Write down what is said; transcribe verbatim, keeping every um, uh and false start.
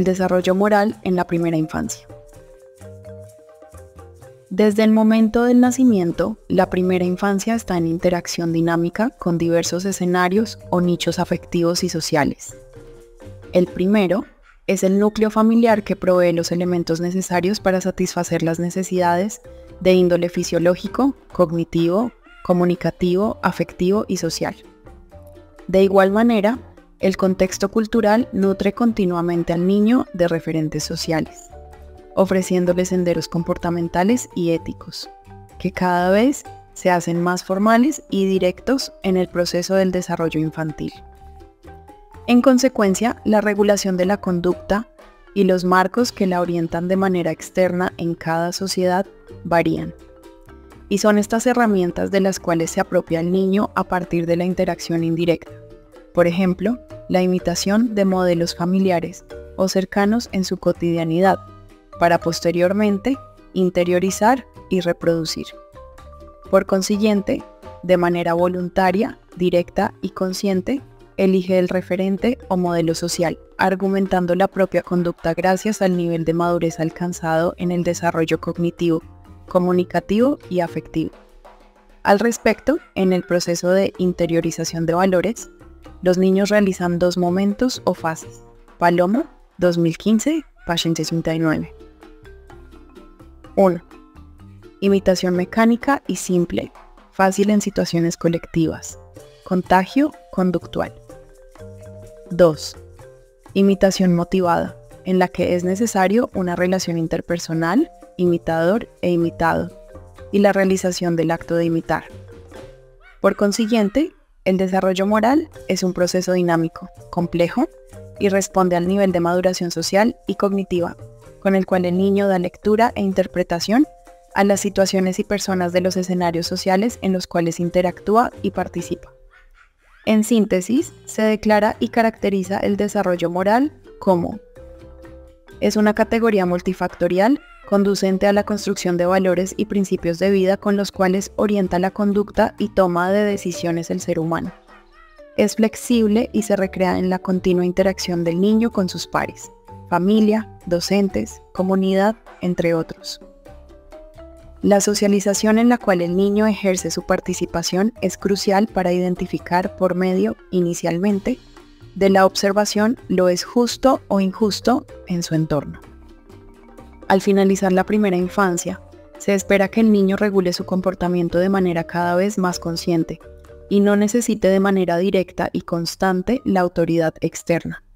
El desarrollo moral en la primera infancia. Desde el momento del nacimiento, la primera infancia está en interacción dinámica con diversos escenarios o nichos afectivos y sociales. El primero es el núcleo familiar que provee los elementos necesarios para satisfacer las necesidades de índole fisiológico, cognitivo, comunicativo, afectivo y social. De igual manera, el contexto cultural nutre continuamente al niño de referentes sociales, ofreciéndole senderos comportamentales y éticos, que cada vez se hacen más formales y directos en el proceso del desarrollo infantil. En consecuencia, la regulación de la conducta y los marcos que la orientan de manera externa en cada sociedad varían. Y son estas herramientas de las cuales se apropia el niño a partir de la interacción indirecta. Por ejemplo, la imitación de modelos familiares o cercanos en su cotidianidad, para posteriormente interiorizar y reproducir. Por consiguiente, de manera voluntaria, directa y consciente, elige el referente o modelo social, argumentando la propia conducta gracias al nivel de madurez alcanzado en el desarrollo cognitivo, comunicativo y afectivo. Al respecto, en el proceso de interiorización de valores, los niños realizan dos momentos o fases. Palomo, dos mil quince, página sesenta y nueve. uno. Imitación mecánica y simple, fácil en situaciones colectivas. Contagio conductual. dos. Imitación motivada, en la que es necesario una relación interpersonal, imitador e imitado, y la realización del acto de imitar. Por consiguiente, el desarrollo moral es un proceso dinámico, complejo, y responde al nivel de maduración social y cognitiva, con el cual el niño da lectura e interpretación a las situaciones y personas de los escenarios sociales en los cuales interactúa y participa. En síntesis, se declara y caracteriza el desarrollo moral como: es una categoría multifactorial conducente a la construcción de valores y principios de vida con los cuales orienta la conducta y toma de decisiones el ser humano. Es flexible y se recrea en la continua interacción del niño con sus pares, familia, docentes, comunidad, entre otros. La socialización en la cual el niño ejerce su participación es crucial para identificar por medio, inicialmente, de la observación lo es justo o injusto en su entorno. Al finalizar la primera infancia, se espera que el niño regule su comportamiento de manera cada vez más consciente y no necesite de manera directa y constante la autoridad externa.